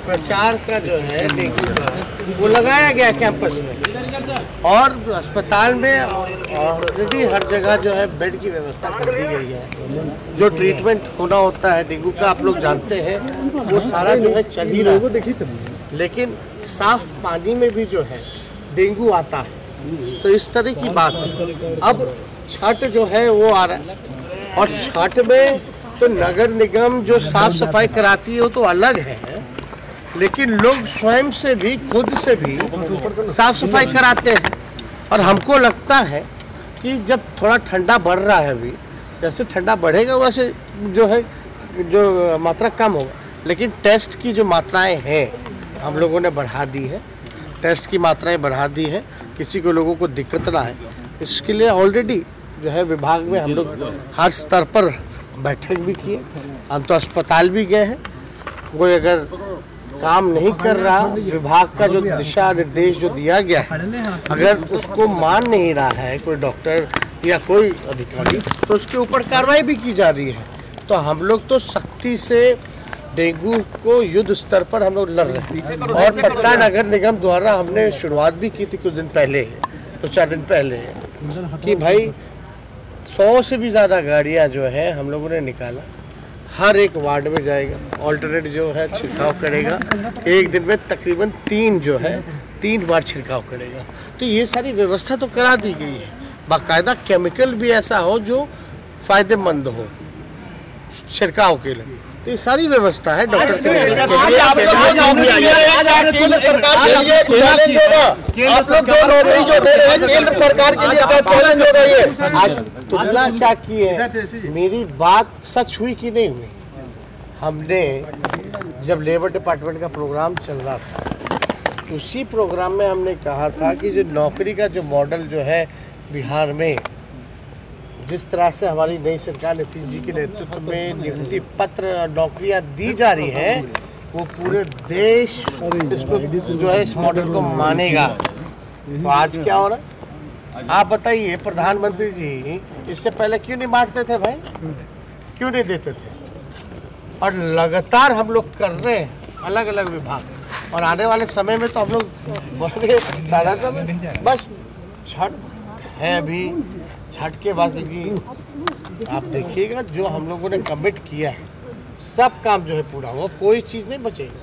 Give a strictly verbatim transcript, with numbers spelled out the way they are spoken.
प्रचार का जो है डेंगू का वो लगाया गया कैंपस में और अस्पताल में ऑलरेडी हर जगह जो है बेड की व्यवस्था कर दी गई है। जो ट्रीटमेंट होना होता है डेंगू का आप लोग जानते हैं वो सारा जो है चल ही रहा है, लेकिन साफ पानी में भी जो है डेंगू आता है। तो इस तरह की बात है। अब छठ जो है वो आ रहा है और छठ में तो नगर निगम जो साफ सफाई कराती है वो तो अलग है, लेकिन लोग स्वयं से भी खुद से भी साफ सफाई कराते हैं। और हमको लगता है कि जब थोड़ा ठंडा बढ़ रहा है, अभी जैसे ठंडा बढ़ेगा वैसे जो है जो मात्रा कम होगा, लेकिन टेस्ट की जो मात्राएं हैं हम लोगों ने बढ़ा दी है। टेस्ट की मात्राएं बढ़ा दी है, किसी को लोगों को दिक्कत ना है इसके लिए ऑलरेडी जो है विभाग में हम लोग हर स्तर पर बैठक भी किए। हम तो अस्पताल भी गए हैं। कोई अगर काम नहीं कर रहा, विभाग का जो दिशा निर्देश जो दिया गया है अगर उसको मान नहीं रहा है कोई डॉक्टर या कोई अधिकारी, तो उसके ऊपर कार्रवाई भी की जा रही है। तो हम लोग तो सख्ती से डेंगू को युद्ध स्तर पर हम लोग लड़ रहे हैं। और पटना नगर निगम द्वारा हमने शुरुआत भी की थी कुछ दिन पहले, तो चार दिन पहले, कि भाई सौ से भी ज़्यादा गाड़ियाँ जो है हम लोगों ने निकाला, हर एक वार्ड में जाएगा, ऑल्टरनेट जो है छिड़काव करेगा। एक दिन में तकरीबन तीन जो है तीन बार छिड़काव करेगा। तो ये सारी व्यवस्था तो करा दी गई है। बाकायदा केमिकल भी ऐसा हो जो फ़ायदेमंद हो छिड़काव के लिए, तो ये सारी व्यवस्था है डॉक्टर के लिए। आज तुलना क्या की है, मेरी बात सच हुई कि नहीं हुई? हमने जब लेबर डिपार्टमेंट का प्रोग्राम चल रहा था, उसी प्रोग्राम में हमने कहा था कि जो नौकरी का जो मॉडल जो है बिहार में, जिस तरह से हमारी नई सरकार नीतीश जी के नेतृत्व में नियुक्ति पत्र नौकरियां दी जा रही हैं, वो पूरे देश इसको जो है इस मॉडल को मानेगा। तो आज क्या हो रहा है आप बताइए? प्रधानमंत्री जी इससे पहले क्यों नहीं बांटते थे भाई, क्यों नहीं देते थे? और लगातार हम लोग कर रहे हैं अलग अलग विभाग, और आने वाले समय में तो हम लोग बड़े दादा बस छठ है अभी, छठ के बाद क्योंकि आप देखिएगा जो हम लोगों ने कमिट किया है सब काम जो है पूरा हुआ, कोई चीज़ नहीं बचेगी।